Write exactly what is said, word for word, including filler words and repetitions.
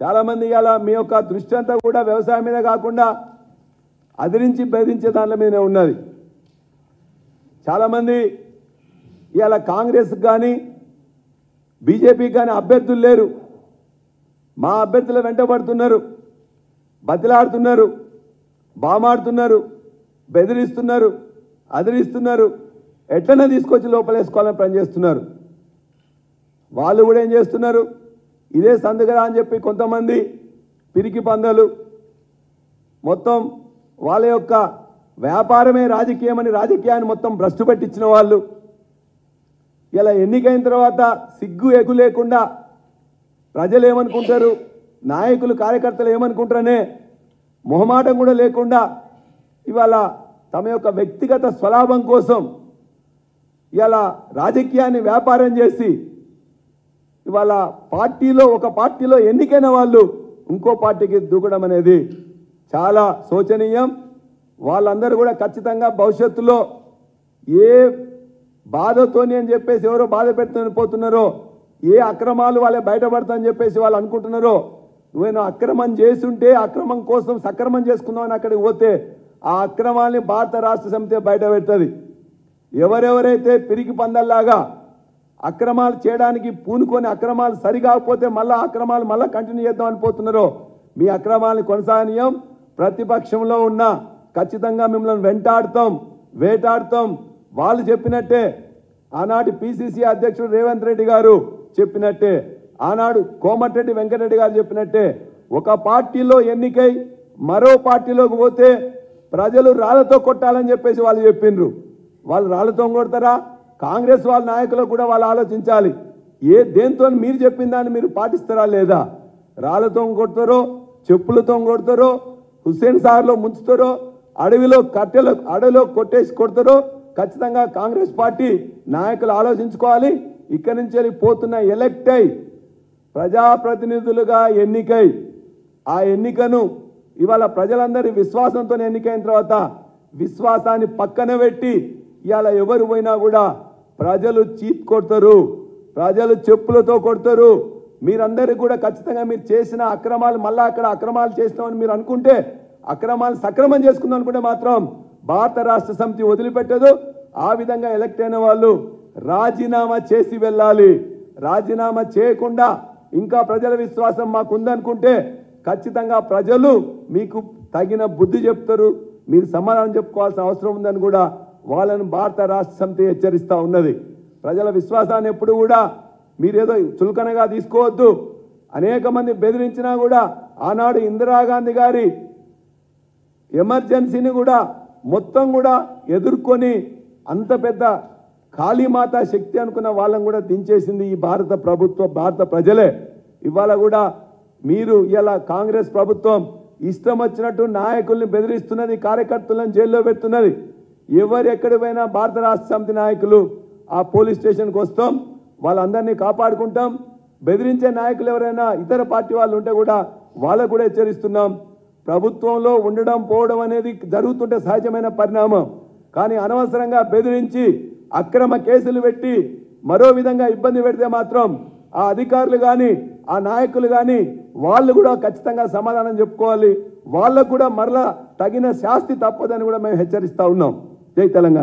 చాలా మంది ఇలా మీ యొక్క దృష్టి అంతా కూడా వ్యవసాయం మీద కాకుండా అదిరించి బెదిరించే దాంట్లో మీదనే ఉన్నది. చాలామంది ఇలా కాంగ్రెస్ కానీ బీజేపీకి కానీ అభ్యర్థులు లేరు. మా అభ్యర్థుల వెంటబడుతున్నారు, బతిలాడుతున్నారు, బామాడుతున్నారు, బెదిరిస్తున్నారు, అదిరిస్తున్నారు, ఎట్లనే తీసుకొచ్చి లోపలేసుకోవాలని పనిచేస్తున్నారు. వాళ్ళు కూడా ఏం చేస్తున్నారు, ఇదే సందుగదా అని చెప్పి కొంతమంది పిరికి పందలు మొత్తం వాళ్ళ యొక్క వ్యాపారమే రాజకీయమని రాజకీయాన్ని మొత్తం భ్రష్టు పట్టించిన వాళ్ళు ఇలా ఎన్నికైన తర్వాత సిగ్గు ఎగు లేకుండా ప్రజలు ఏమనుకుంటారు, నాయకులు కార్యకర్తలు ఏమనుకుంటారనే మొహమాటం కూడా లేకుండా ఇవాళ తమ యొక్క వ్యక్తిగత స్వలాభం కోసం ఇలా రాజకీయాన్ని వ్యాపారం చేసి ఇవాళ పార్టీలో ఒక పార్టీలో ఎన్నికైన వాళ్ళు ఇంకో పార్టీకి దూకడం అనేది చాలా శోచనీయం. వాళ్ళందరూ కూడా ఖచ్చితంగా భవిష్యత్తులో ఏ బాధతోని అని చెప్పేసి ఎవరో బాధ పెడుతూ పోతున్నారో, ఏ అక్రమాలు వాళ్ళే బయటపడతాయని చెప్పేసి వాళ్ళు అనుకుంటున్నారో, నువ్వేనా అక్రమం చేస్తుంటే అక్రమం కోసం సక్రమం చేసుకుందామని అక్కడికి పోతే ఆ అక్రమాల్ని భారత రాష్ట్ర సమితి బయట పెడుతుంది. ఎవరెవరైతే పిరికి పందల్లాగా అక్రమాలు చేయడానికి పూనుకొని అక్రమాలు సరికాకపోతే మళ్ళీ అక్రమాలు మళ్ళీ కంటిన్యూ చేద్దాం అనిపోతున్నారో మీ అక్రమాలను కొనసాగనీయం. ప్రతిపక్షంలో ఉన్న ఖచ్చితంగా మిమ్మల్ని వెంటాడుతాం, వేటాడుతాం. వాళ్ళు చెప్పినట్టే ఆనాటి పిసిసి అధ్యక్షుడు రేవంత్ రెడ్డి గారు చెప్పినట్టే, ఆనాడు కోమటిరెడ్డి వెంకటరెడ్డి గారు చెప్పినట్టే, ఒక పార్టీలో ఎన్నికై మరో పార్టీలోకి పోతే ప్రజలు రాళ్లతో కొట్టాలని చెప్పేసి వాళ్ళు చెప్పిండ్రు. వాళ్ళు రాళ్లతో కొడతారా? కాంగ్రెస్ వాళ్ళ నాయకులు కూడా వాళ్ళు ఆలోచించాలి. ఏ దేంతో మీరు చెప్పిన దాన్ని మీరు పాటిస్తారా లేదా? రాళ్లతో కొడతారో, చెప్పులతో కొడతారో, హుస్సేన్ సాగర్లో ముంచుతారో, అడవిలో కట్టెలో అడవిలో కొట్టేసి కొడతారో ఖచ్చితంగా కాంగ్రెస్ పార్టీ నాయకులు ఆలోచించుకోవాలి. ఇక్కడి నుంచి వెళ్ళి పోతున్న ఎలక్ట్ అయి ప్రజాప్రతినిధులుగా ఎన్నికై ఆ ఎన్నికను ఇవాళ ప్రజలందరి విశ్వాసంతో ఎన్నికైన తర్వాత విశ్వాసాన్ని పక్కన పెట్టి ఇవాళ ఎవరు పోయినా కూడా ప్రజలు చీప్ కొడతారు, ప్రజలు చెప్పులతో కొడతారు. మీరందరికీ కూడా ఖచ్చితంగా మీరు చేసిన అక్రమాలు మళ్ళా అక్కడ అక్రమాలు చేస్తామని మీరు అనుకుంటే, అక్రమాలు సక్రమం చేసుకుందాం అనుకుంటే మాత్రం భారత రాష్ట్ర సమితి వదిలిపెట్టదు. ఆ విధంగా ఎలక్ట్ అయిన వాళ్ళు రాజీనామా చేసి వెళ్ళాలి. రాజీనామా చేయకుండా ఇంకా ప్రజల విశ్వాసం మాకు ఉందనుకుంటే ఖచ్చితంగా ప్రజలు మీకు తగిన బుద్ధి చెప్తారు. మీరు సమాధానం చెప్పుకోవాల్సిన అవసరం ఉందని కూడా వాళ్ళను భారత రాష్ట్ర సమితి హెచ్చరిస్తూ ఉన్నది. ప్రజల విశ్వాసాన్ని ఎప్పుడు కూడా మీరేదో చులకనగా తీసుకోవద్దు. అనేక మంది బెదిరించినా కూడా ఆనాడు ఇందిరాగాంధీ గారి ఎమర్జెన్సీని కూడా మొత్తం కూడా ఎదుర్కొని అంత పెద్ద కాళీమాత శక్తి అనుకున్న వాళ్ళని కూడా దించేసింది ఈ భారత ప్రభుత్వం, భారత ప్రజలే. ఇవాళ కూడా మీరు ఇలా కాంగ్రెస్ ప్రభుత్వం ఇష్టం వచ్చినట్టు నాయకుల్ని బెదిరిస్తున్నది, కార్యకర్తలను జైల్లో పెడుతున్నది. ఎవరు ఎక్కడి పోయినా భారత రాష్ట్ర సమితి నాయకులు ఆ పోలీస్ స్టేషన్కి వస్తాం, వాళ్ళందరినీ కాపాడుకుంటాం. బెదిరించే నాయకులు ఎవరైనా ఇతర పార్టీ వాళ్ళు ఉంటే కూడా వాళ్ళకు కూడా హెచ్చరిస్తున్నాం. ప్రభుత్వంలో ఉండడం పోవడం అనేది జరుగుతుంటే సహజమైన పరిణామం. కానీ అనవసరంగా బెదిరించి అక్రమ కేసులు పెట్టి మరో విధంగా ఇబ్బంది పెడితే మాత్రం ఆ అధికారులు కానీ ఆ నాయకులు కానీ వాళ్ళు కూడా ఖచ్చితంగా సమాధానం చెప్పుకోవాలి. వాళ్ళకు కూడా మరలా తగిన శాస్తి తప్పదని కూడా మేము హెచ్చరిస్తూ ఉన్నాం. జై తెలంగాణ.